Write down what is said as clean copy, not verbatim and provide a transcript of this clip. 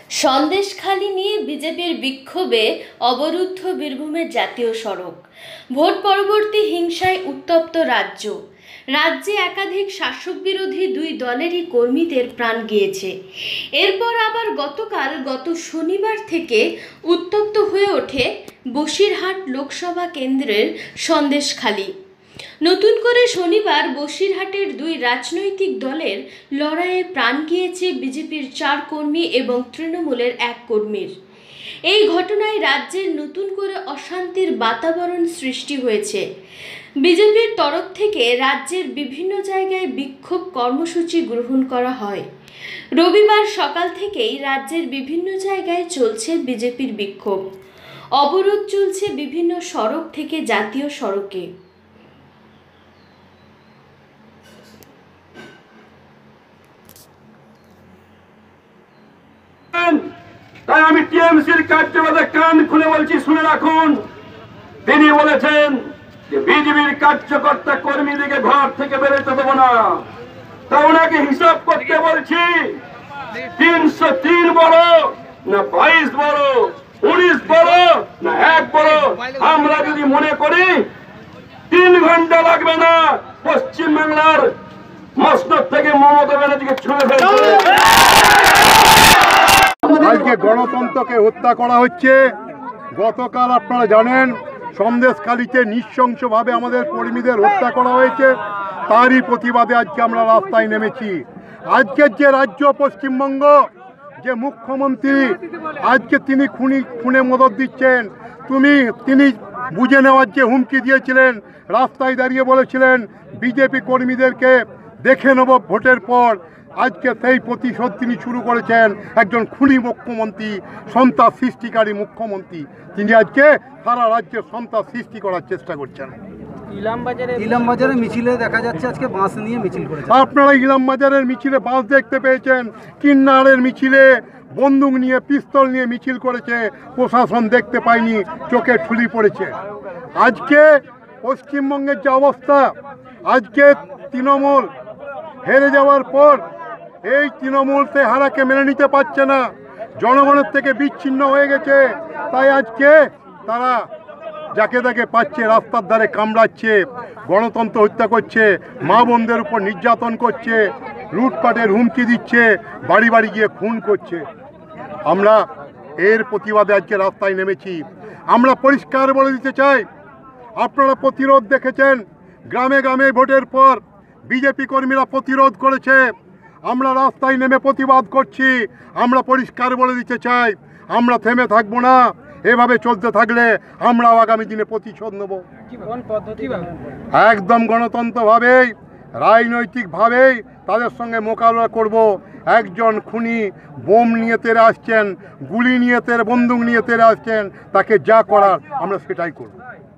সন্দেশখালি নিয়ে বিজেপির বিক্ষোভে অবরুদ্ধ বীরভূমের জাতীয় সড়ক। ভোট পরবর্তী হিংসায় উত্তপ্ত রাজ্য। রাজ্যে একাধিক শাসক বিরোধী দুই দলেরই কর্মীদের প্রাণ গিয়েছে। এরপর আবার গত শনিবার থেকে উত্তপ্ত হয়ে ওঠে বসিরহাট লোকসভা কেন্দ্রের সন্দেশখালি। নতুন করে শনিবার বসিরহাটের দুই রাজনৈতিক দলের লড়াইয়ে প্রাণ গিয়েছে বিজেপির 4 কর্মী এবং তৃণমূলের 1 কর্মীর। এই ঘটনায় রাজ্যের নতুন করে অশান্তির বাতাবরণ সৃষ্টি হয়েছে। বিজেপির তরফ থেকে রাজ্যের বিভিন্ন জায়গায় বিক্ষোভ কর্মসূচি গ্রহণ করা হয়। রবিবার সকাল থেকেই রাজ্যের বিভিন্ন জায়গায় চলছে বিজেপির বিক্ষোভ। অবরোধ চলছে বিভিন্ন সড়ক থেকে জাতীয় সড়কে। তাই আমি টিএমসির কার্যকর্তা কান খুলে বলছি, শুনে রাখুন। তিনি বলেছেন যে বিজেপির কার্যকর্তা কর্মীদেরকে ঘর থেকে বেরোতে দেবো না। তা ওনাকে হিসাব করতে বলছি, 303 বড় না 22 বড়, 19 বড় না 1 বড়। আমরা যদি মনে করি 3 ঘন্টা লাগবে না পশ্চিমবাংলার মসনদ থেকে মমতা ব্যানার্জিকে ছুঁড়ে ফেলতে। আজকে গণতন্ত্রকে হত্যা করা হচ্ছে। গতকাল আপনারা জানেন সন্দেশখালিতে নৃশংসভাবে আমাদের কর্মীদের হত্যা করা হয়েছে। তারই প্রতিবাদে আজকে আমরা রাস্তায় নেমেছি। আজকের যে রাজ্য পশ্চিমবঙ্গ, যে মুখ্যমন্ত্রী আজকে তিনি খুনে মদত দিচ্ছেন, তিনি বুঝে নেওয়ার যে হুমকি দিয়েছিলেন, রাস্তায় দাঁড়িয়ে বলেছিলেন বিজেপি কর্মীদেরকে দেখে নেব ভোটের পর। আজকে সেই প্রতিশোধ তিনি শুরু করেছেন। একজন খুনি মুখ্যমন্ত্রী, সন্ত্রাস সৃষ্টিকারী মুখ্যমন্ত্রী, তিনি আজকে সারা রাজ্যে সন্ত্রাস সৃষ্টি করার চেষ্টা করছেন। ইলামবাজারে মিছিলে দেখা যাচ্ছে আজকে বাঁশ নিয়ে মিছিল করেছে। আপনারা ইলামবাজারের মিছিলে বাঁশ দেখতে পেয়েছেন, কিন্নারের মিছিলে বন্দুক নিয়ে, পিস্তল নিয়ে মিছিল করেছে, প্রশাসন দেখতে পায়নি, চোখে ঠুলি পড়েছে। আজকে পশ্চিমবঙ্গের যে অবস্থা, আজকে তৃণমূল হেরে যাওয়ার পর এই তৃণমূল সে হারাকে মেনে নিতে পারছে না, জনগণের থেকে বিচ্ছিন্ন হয়ে গেছে। তাই আজকে তারা যাকে তাকে পাচ্ছে রাস্তার ধারে কামড়াচ্ছে, গণতন্ত্র হত্যা করছে, মা বোনদের উপর নির্যাতন করছে, লুটপাটের হুমকি দিচ্ছে, বাড়ি বাড়ি গিয়ে খুন করছে। আমরা এর প্রতিবাদে আজকে রাস্তায় নেমেছি। আমরা পরিষ্কার বলে দিতে চাই, আপনারা প্রতিরোধ দেখেছেন, গ্রামে গ্রামে ভোটের পর বিজেপি কর্মীরা প্রতিরোধ করেছে। আমরা রাস্তায় নেমে প্রতিবাদ করছি। আমরা পরিষ্কার বলে দিতে চাই, আমরা থেমে থাকবো না। এভাবে চলতে থাকলে আমরাও আগামী দিনে প্রতিশোধ নেব। একদম গণতন্ত্রভাবেই, রাজনৈতিকভাবেই তাদের সঙ্গে মোকাবিলা করব। একজন খুনি বোম নিয়ে তেড়ে আসছেন, গুলি নিয়ে বন্দুক নিয়ে তেড়ে আসছেন, তাকে যা করার আমরা সেটাই করব।